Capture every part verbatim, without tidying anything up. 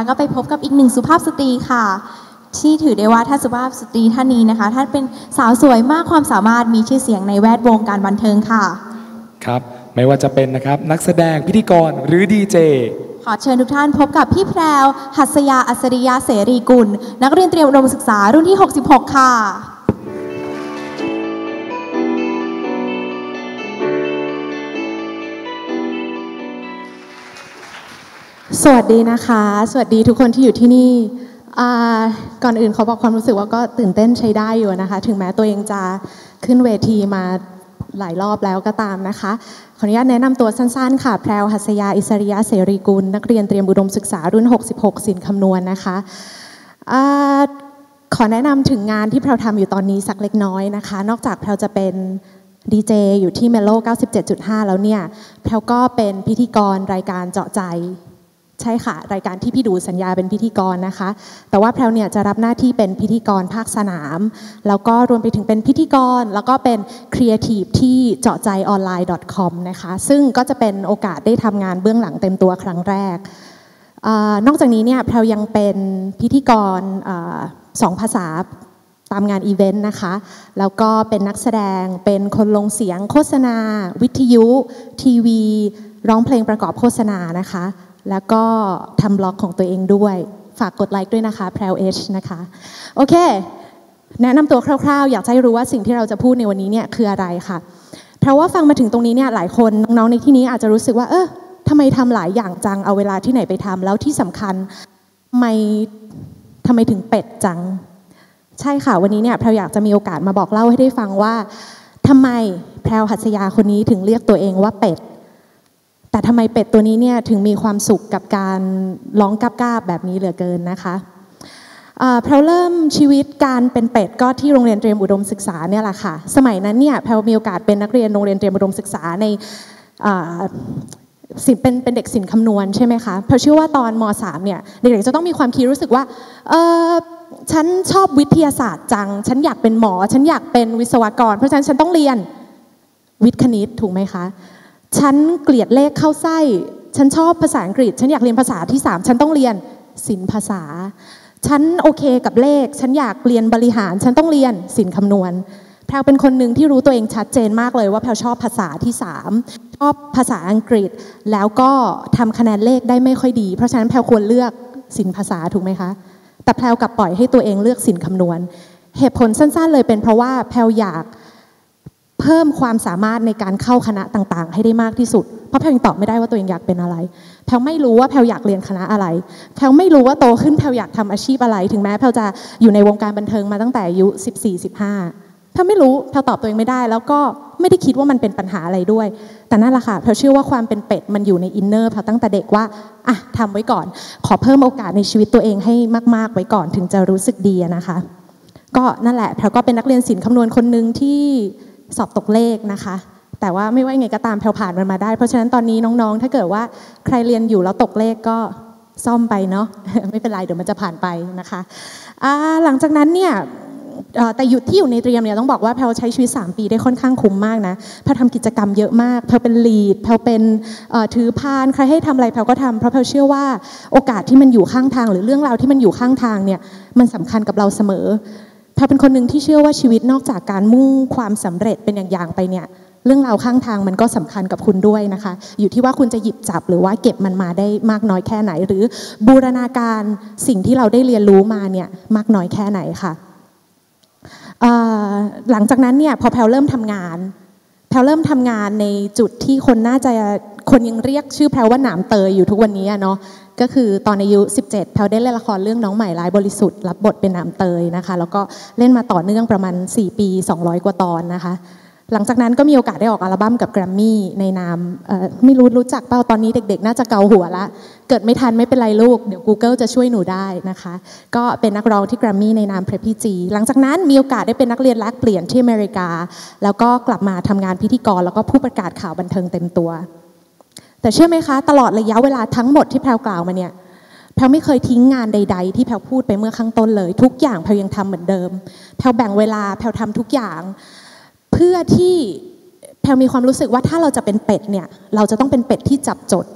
ก็ไปพบกับอีกหนึ่งสุภาพสตรีค่ะที่ถือได้ว่าท่านสุภาพสตรีท่านนี้นะคะท่านเป็นสาวสวยมากความสามารถมีชื่อเสียงในแวดวงการบันเทิงค่ะครับไม่ว่าจะเป็นนะครับนักแสดงพิธีกรหรือดีเจขอเชิญทุกท่านพบกับพี่แพรวหัสยาอัศริยะเสรีกุลนักเรียนเตรียมอุดมศึกษารุ่นที่หกสิบหกค่ะสวัสดีนะคะสวัสดีทุกคนที่อยู่ที่นี่ก่อนอื่นขอบอกความรู้สึกว่าก็ตื่นเต้นใช้ได้อยู่นะคะถึงแม้ตัวเองจะขึ้นเวทีมาหลายรอบแล้วก็ตามนะคะขออนุญาตแนะนำตัวสั้นๆค่ะแพรวหัสยาอิสริยะเสรีกุลนักเรียนเตรียมอุดมศึกษารุ่นหกสิบหกศิลป์คำนวณนะคะขอแนะนำถึงงานที่แพรวทำอยู่ตอนนี้สักเล็กน้อยนะคะนอกจากแพรวจะเป็นดีเจอยู่ที่เมโล เก้าสิบเจ็ดจุดห้า แล้วเนี่ยแพรวก็เป็นพิธีกรรายการเจาะใจใช่ค่ะรายการที่พี่ดูสัญญาเป็นพิธีกรนะคะแต่ว่าแพรวเนี่ยจะรับหน้าที่เป็นพิธีกรภาคสนามแล้วก็รวมไปถึงเป็นพิธีกรแล้วก็เป็นครีเอทีฟที่เจาะใจออนไลน์ .com นะคะซึ่งก็จะเป็นโอกาสได้ทำงานเบื้องหลังเต็มตัวครั้งแรกนอกจากนี้เนี่ยแพรวยังเป็นพิธีกรสองภาษาตามงานอีเวนต์นะคะแล้วก็เป็นนักแสดงเป็นคนลงเสียงโฆษณาวิทยุทีวีร้องเพลงประกอบโฆษณานะคะแล้วก็ทำบล็อกของตัวเองด้วยฝากกดไลค์ด้วยนะคะแพรวเอชนะคะโอเคแนะนำตัวคร่าวๆอยากให้รู้ว่าสิ่งที่เราจะพูดในวันนี้เนี่ยคืออะไรค่ะเพราะว่าฟังมาถึงตรงนี้เนี่ยหลายคนน้องๆในที่นี้อาจจะรู้สึกว่าเออทำไมทำหลายอย่างจังเอาเวลาที่ไหนไปทำแล้วที่สำคัญทำไมทำไมถึงเป็ดจังใช่ค่ะวันนี้เนี่ยแพรวอยากจะมีโอกาสมาบอกเล่าให้ได้ฟังว่าทำไมแพรวหัสยาคนนี้ถึงเรียกตัวเองว่าเป็ดแต่ทำไมเป็ดตัวนี้เนี่ยถึงมีความสุขกับการร้องกาบๆแบบนี้เหลือเกินนะคะแพรวเริ่มชีวิตการเป็นเป็ดก็ที่โรงเรียนเตรียมอุดมศึกษาเนี่ยแหละค่ะสมัยนั้นเนี่ยแพรวมีโอกาสเป็นนักเรียนโรงเรียนเตรียมอุดมศึกษาในศิลป์เป็นเป็นเด็กศิลป์คำนวณใช่ไหมคะแพรวเชื่อว่าตอนม.สาม เนี่ยเด็กๆจะต้องมีความคิดรู้สึกว่าเออฉันชอบวิทยาศาสตร์จังฉันอยากเป็นหมอฉันอยากเป็นวิศวกรเพราะฉะนั้นฉันต้องเรียนวิทย์คณิตถูกไหมคะฉันเกลียดเลขเข้าไส้ฉันชอบภาษาอังกฤษฉันอยากเรียนภาษาที่สามฉันต้องเรียนศิลป์ภาษาฉันโอเคกับเลขฉันอยากเรียนบริหารฉันต้องเรียนศิลป์คำนวณแพรวเป็นคนหนึ่งที่รู้ตัวเองชัดเจนมากเลยว่าแพรวชอบภาษาที่สามชอบภาษาอังกฤษแล้วก็ทำคะแนนเลขได้ไม่ค่อยดีเพราะฉะนั้นแพรวควรเลือกศิลป์ภาษาถูกไหมคะแต่แพรวกลับปล่อยให้ตัวเองเลือกศิลป์คำนวณเหตุผลสั้นๆเลยเป็นเพราะว่าแพรวอยากเพิ่มความสามารถในการเข้าคณะต่างๆให้ได้มากที่สุดเพราะแพรวยังตอบไม่ได้ว่าตัวเองอยากเป็นอะไรแพรวไม่รู้ว่าแพรวอยากเรียนคณะอะไรแพรวไม่รู้ว่าโตขึ้นแพรวอยากทำอาชีพอะไรถึงแม้แพรวจะอยู่ในวงการบันเทิงมาตั้งแต่อายุสิบสี่ สิบห้าแพรวไม่รู้แพรวตอบตัวเองไม่ได้แล้วก็ไม่ได้คิดว่ามันเป็นปัญหาอะไรด้วยแต่นั่นแหละค่ะแพรวเชื่อว่าความเป็นเป็ดมันอยู่ในอินเนอร์แพรวตั้งแต่เด็กว่าอ่ะทำไว้ก่อนขอเพิ่มโอกาสในชีวิตตัวเองให้มากๆไว้ก่อนถึงจะรู้สึกดีนะคะก็นั่นแหละแพรวก็เป็นนักเรียนศิลป์คำนวณคนนึงที่สอบตกเลขนะคะแต่ว่าไม่ว่าไงก็ตามแพรวผ่านมันมาได้เพราะฉะนั้นตอนนี้น้องๆถ้าเกิดว่าใครเรียนอยู่แล้วตกเลขก็ซ่อมไปเนาะ ไม่เป็นไรเดี๋ยวมันจะผ่านไปนะคะหลังจากนั้นเนี่ยแต่อยู่ที่อยู่ในเตรียมเนี่ยต้องบอกว่าแพรวใช้ชีวิตสามปีได้ค่อนข้างคุ้มมากนะแพรวทำกิจกรรมเยอะมากแพรวเป็นลีดแพรวเป็นถือพานใครให้ทำอะไรแพรวก็ทำเพราะแพรวเชื่อว่าโอกาสที่มันอยู่ข้างทางหรือเรื่องราวที่มันอยู่ข้างทางเนี่ยมันสำคัญกับเราเสมอแพรวเป็นคนหนึ่งที่เชื่อว่าชีวิตนอกจากการมุ่งความสำเร็จเป็นอย่างๆไปเนี่ยเรื่องราวข้างทางมันก็สำคัญกับคุณด้วยนะคะอยู่ที่ว่าคุณจะหยิบจับหรือว่าเก็บมันมาได้มากน้อยแค่ไหนหรือบูรณาการสิ่งที่เราได้เรียนรู้มาเนี่ยมากน้อยแค่ไหนค่ะหลังจากนั้นเนี่ยพอแพรวเริ่มทำงานแพรวเริ่มทำงานในจุดที่คนน่าจะคนยังเรียกชื่อแพรวว่าหนามเตยอยู่ทุกวันนี้เนาะก็คือตอนอายุสิบเจ็ดแพรวได้เล่นละครเรื่องน้องใหม่ร้ายบริสุทธิ์รับบทเป็นหนามเตยนะคะแล้วก็เล่นมาต่อเนื่องประมาณสี่ปีสองร้อยกว่าตอนนะคะหลังจากนั้นก็มีโอกาสได้ออกอัลบั้มกับแกรมมี่ในนามไม่รู้รู้จักเปล่าตอนนี้เด็กๆน่าจะเกาหัวละเกิดไม่ทันไม่เป็นไรลูกเดี๋ยว Google จะช่วยหนูได้นะคะก็เป็นนักร้องที่แกรมมี่ในนาม Preppy G หลังจากนั้นมีโอกาสได้เป็นนักเรียนแลกเปลี่ยนที่อเมริกาแล้วก็กลับมาทำงานพิธีกรแล้วก็ผู้ประกาศข่าวบันเทิงเต็มตัวแต่เชื่อไหมคะตลอดระยะเวลาทั้งหมดที่แพรวกล่าวมาเนี่ยแพรวไม่เคยทิ้งงานใดๆที่แพรวพูดไปเมื่อข้างต้นเลยทุกอย่างแพรวยังทำเหมือนเดิมแพรวแบ่งเวลาแพรวทำทุกอย่างเพื่อที่แพรวมีความรู้สึกว่าถ้าเราจะเป็นเป็ดเนี่ยเราจะต้องเป็นเป็ดที่จับจด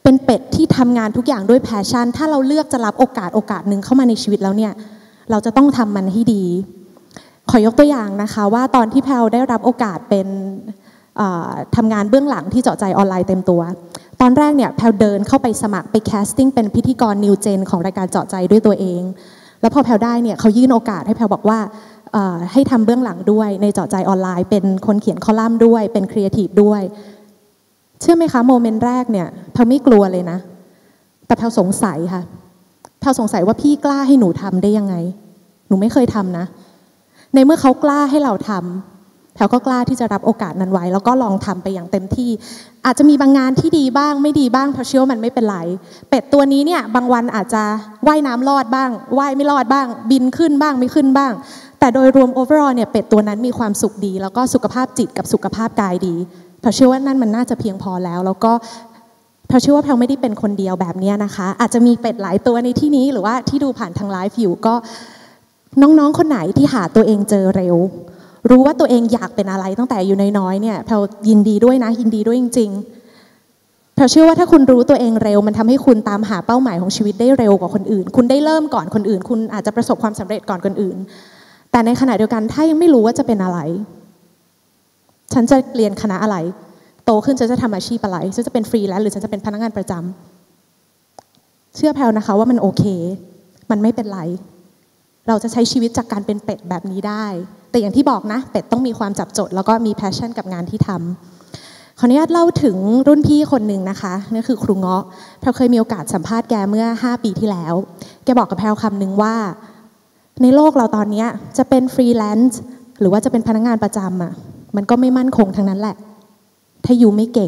เป็นเป็ดที่ทำงานทุกอย่างด้วยแพชชั่นถ้าเราเลือกจะรับโอกาสโอกาสหนึ่งเข้ามาในชีวิตแล้วเนี่ยเราจะต้องทำมันให้ดีขอยกตัวอย่างนะคะว่าตอนที่แพลได้รับโอกาสเป็นทำงานเบื้องหลังที่เจาะใจออนไลน์เต็มตัวตอนแรกเนี่ยแพลเดินเข้าไปสมัครไปแคสติ้งเป็นพิธีกรนิวเจนของรายการเจาะใจด้วยตัวเองแล้วพอแพลได้เนี่ยเขายื่นโอกาสให้แพลบอกว่าให้ทำเบื้องหลังด้วยในเจาะใจออนไลน์เป็นคนเขียนคอลัมน์ด้วยเป็นครีเอทีฟด้วยเชื่อไหมคะโมเมนต์แรกเนี่ยแพลไม่กลัวเลยนะแต่แพลสงสัยค่ะแพลสงสัยว่าพี่กล้าให้หนูทำได้ยังไงหนูไม่เคยทำนะในเมื่อเขากล้าให้เราทำแพลก็กล้าที่จะรับโอกาสนั้นไว้แล้วก็ลองทำไปอย่างเต็มที่อาจจะมีบางงานที่ดีบ้างไม่ดีบ้างแพลเชื่อว่ามันไม่เป็นไรเป็ดตัวนี้เนี่ยบางวันอาจจะว่ายน้ำรอดบ้างว่ายไม่รอดบ้างบินขึ้นบ้างไม่ขึ้นบ้างแต่โดยรวม overall เนี่ยเป็ดตัวนั้นมีความสุขดีแล้วก็สุขภาพจิตกับสุขภาพกายดีแพลเชื่อว่านั่นมันน่าจะเพียงพอแล้วแล้วก็แพลเชื่อว่าแพลไม่ได้เป็นคนเดียวแบบนี้นะคะอาจจะมีเป็ดหลายตัวในที่นี้หรือว่าที่ดูผ่านทางไลฟ์อยู่ก็น้องๆคนไหนที่หาตัวเองเจอเร็วรู้ว่าตัวเองอยากเป็นอะไรตั้งแต่อยู่น้อยๆเนี่ยแพลยินดีด้วยนะยินดีด้วยจริงๆแพลเชื่อว่าถ้าคุณรู้ตัวเองเร็วมันทำให้คุณตามหาเป้าหมายของชีวิตได้เร็วกว่าคนอื่นคุณได้เริ่มก่อนคนอื่นคุณอาจจะประสบความสำเร็จก่อนคนอื่นแต่ในขณะเดียวกันถ้ายังไม่รู้ว่าจะเป็นอะไรฉันจะเรียนคณะอะไรโตขึ้นฉันจะทำอาชีพอะไรฉันจะเป็นฟรีแลนซ์หรือฉันจะเป็นพนักงานประจำเชื่อแพลนะคะว่ามันโอเคมันไม่เป็นไรเราจะใช้ชีวิตจากการเป็นเป็ดแบบนี้ได้แต่อย่างที่บอกนะเป็ดต้องมีความจับจดแล้วก็มีแพชชั่นกับงานที่ทำขออนุญาตเล่าถึงรุ่นพี่คนหนึ่งนะคะนั่นคือครูเงาะแพลเคยมีโอกาสสัมภาษณ์แกเมื่อห้าปีที่แล้วแกบอกกับแพลคำหนึ่งว่าในโลกเราตอนนี้จะเป็นฟรีแลนซ์หรือว่าจะเป็นพนักงานประจำอ่ะมันก็ไม่มั่นคงทั้งนั้นแหละถ้าอยู่ไม่เก่ง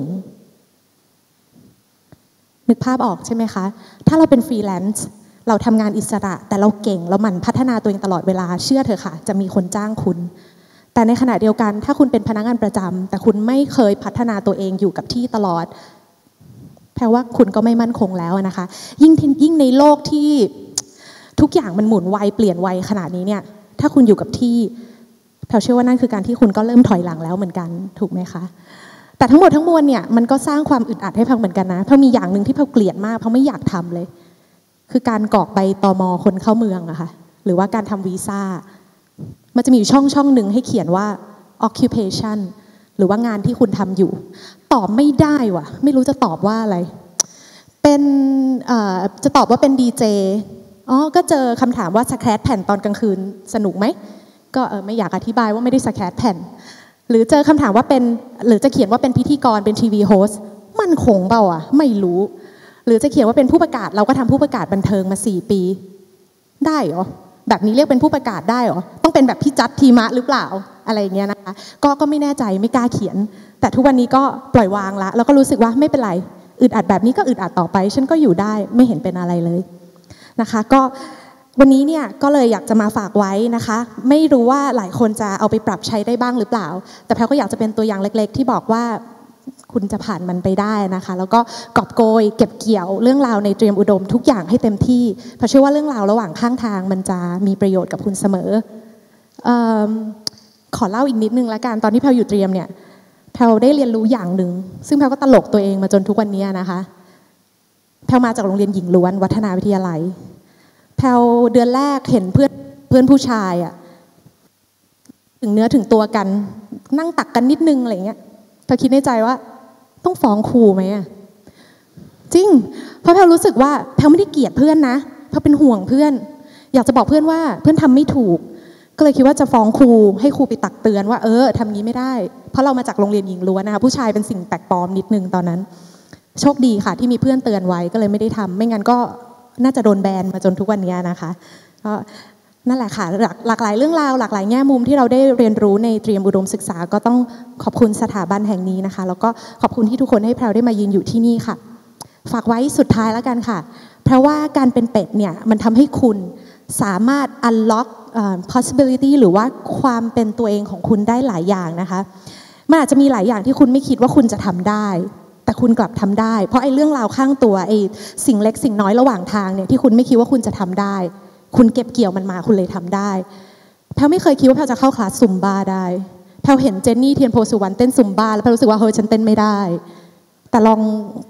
นึกภาพออกใช่ไหมคะถ้าเราเป็นฟรีแลนซ์เราทำงานอิสระแต่เราเก่งเราหมั่นพัฒนาตัวเองตลอดเวลาเชื่อเถอะค่ะจะมีคนจ้างคุณแต่ในขณะเดียวกันถ้าคุณเป็นพนักงานประจำแต่คุณไม่เคยพัฒนาตัวเองอยู่กับที่ตลอดแปลว่าคุณก็ไม่มั่นคงแล้วนะคะยิ่งยิ่งในโลกที่ทุกอย่างมันหมุนไวเปลี่ยนไวขนาดนี้เนี่ยถ้าคุณอยู่กับที่แพลเชื่อว่านั่นคือการที่คุณก็เริ่มถอยหลังแล้วเหมือนกันถูกไหมคะแต่ทั้งหมดทั้งมวลเนี่ยมันก็สร้างความอึดอัดให้แพลเหมือนกันนะแพลมีอย่างหนึ่งที่แพลเกลียดมากแพลไม่อยากทำเลยคือการกรอกใบตม.คนเข้าเมืองอะค่ะหรือว่าการทำวีซ่ามันจะมีอยู่ช่องช่องหนึ่งให้เขียนว่า occupation หรือว่างานที่คุณทำอยู่ตอบไม่ได้ว่ะไม่รู้จะตอบว่าอะไรเป็นจะตอบว่าเป็นดีเจอ๋อก็เจอคำถามว่าสแครชแผ่นตอนกลางคืนสนุกไหมก็เออไม่อยากอธิบายว่าไม่ได้สแครชแผ่นหรือเจอคำถามว่าเป็นหรือจะเขียนว่าเป็นพิธีกรเป็นทีวีโฮสต์มันคงเปล่าอ่ะไม่รู้หรือจะเขียนว่าเป็นผู้ประกาศเราก็ทำผู้ประกาศบันเทิงมาสี่ปีได้เหรอแบบนี้เรียกเป็นผู้ประกาศได้เหรอต้องเป็นแบบพี่จัดทีมะหรือเปล่าอะไรอย่างเงี้ยนะคะก็ก็ไม่แน่ใจไม่กล้าเขียนแต่ทุกวันนี้ก็ปล่อยวางละแล้วก็รู้สึกว่าไม่เป็นไรอึดอัดแบบนี้ก็อึดอัดต่อไปฉันก็อยู่ได้ไม่เห็นเป็นอะไรเลยนะคะก็วันนี้เนี่ยก็เลยอยากจะมาฝากไว้นะคะไม่รู้ว่าหลายคนจะเอาไปปรับใช้ได้บ้างหรือเปล่าแต่แพลก็อยากจะเป็นตัวอย่างเล็กๆที่บอกว่าคุณจะผ่านมันไปได้นะคะแล้วก็กอบโกยเก็บเกี่ยวเรื่องราวในเตรียมอุดมทุกอย่างให้เต็มที่เพราะเชื่อว่าเรื่องราวระหว่างข้างทางมันจะมีประโยชน์กับคุณเสมอเอ่อขอเล่าอีกนิดนึงละกันตอนที่แพลอยู่เตรียมเนี่ยแพลได้เรียนรู้อย่างหนึ่งซึ่งแพลก็ตลกตัวเองมาจนทุกวันนี้นะคะแพลมาจากโรงเรียนหญิงล้วนวัฒนาวิทยาลัยแพลเดือนแรกเห็นเพื่อนเพื่อนผู้ชายอะถึงเนื้อถึงตัวกันนั่งตักกันนิดนึงอะไรเงี้ยแพลคิดในใจว่าต้องฟ้องครูไหมอะจริงเพราะแพลรู้สึกว่าแพลไม่ได้เกลียดเพื่อนนะแพลเป็นห่วงเพื่อนอยากจะบอกเพื่อนว่าเพื่อนทำไม่ถูกก็เลยคิดว่าจะฟ้องครูให้ครูไปตักเตือนว่าเออทำงี้ไม่ได้เพราะเรามาจากโรงเรียนหญิงล้วนนะคะผู้ชายเป็นสิ่งแปลกปลอมนิดนึงตอนนั้นโชคดีค่ะที่มีเพื่อนเตือนไว้ก็เลยไม่ได้ทำไม่งั้นก็น่าจะโดนแบนมาจนทุกวันนี้นะคะก็นั่นแหละค่ะหลากหลากหลายเรื่องราวหลากหลายแง่มุมที่เราได้เรียนรู้ในเตรียมอุดมศึกษาก็ต้องขอบคุณสถาบันแห่งนี้นะคะแล้วก็ขอบคุณที่ทุกคนให้แพรวได้มายืนอยู่ที่นี่ค่ะฝากไว้สุดท้ายแล้วกันค่ะเพราะว่าการเป็นเป็ดเนี่ยมันทำให้คุณสามารถ unlock possibility หรือว่าความเป็นตัวเองของคุณได้หลายอย่างนะคะมันอาจจะมีหลายอย่างที่คุณไม่คิดว่าคุณจะทำได้แต่คุณกลับทำได้เพราะไอ้เรื่องราวข้างตัวไอ้สิ่งเล็กสิ่งน้อยระหว่างทางเนี่ยที่คุณไม่คิดว่าคุณจะทำได้คุณเก็บเกี่ยวมันมาคุณเลยทำได้แพลไม่เคยคิดว่าแพลจะเข้าคลาสซุมบ้าได้แพลเห็นเจนนี่เทียนโพสุวรรณเต้นซุมบ้าแล้วแพลรู้สึกว่าเฮ้ยฉันเต้นไม่ได้แต่ลอง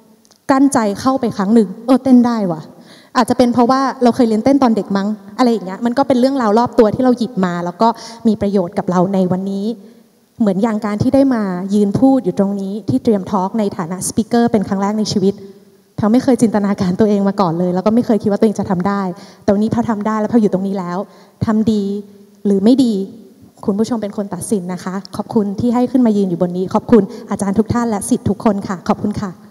กั้นใจเข้าไปครั้งหนึ่งเออเต้นได้ว่ะอาจจะเป็นเพราะว่าเราเคยเรียนเต้นตอนเด็กมั้งอะไรอย่างเงี้ยมันก็เป็นเรื่องราวรอบตัวที่เราหยิบมาแล้วก็มีประโยชน์กับเราในวันนี้เหมือนอย่างการที่ได้มายืนพูดอยู่ตรงนี้ที่เตรียมทอล์กในฐานะสปีกเกอร์เป็นครั้งแรกในชีวิตแพลไม่เคยจินตนาการตัวเองมาก่อนเลยแล้วก็ไม่เคยคิดว่าตัวเองจะทำได้แต่วันนี้แพลทำได้แล้วแพลอยู่ตรงนี้แล้วทำดีหรือไม่ดีคุณผู้ชมเป็นคนตัดสินนะคะขอบคุณที่ให้ขึ้นมายืนอยู่บนนี้ขอบคุณอาจารย์ทุกท่านและศิษย์ทุกคนค่ะขอบคุณค่ะ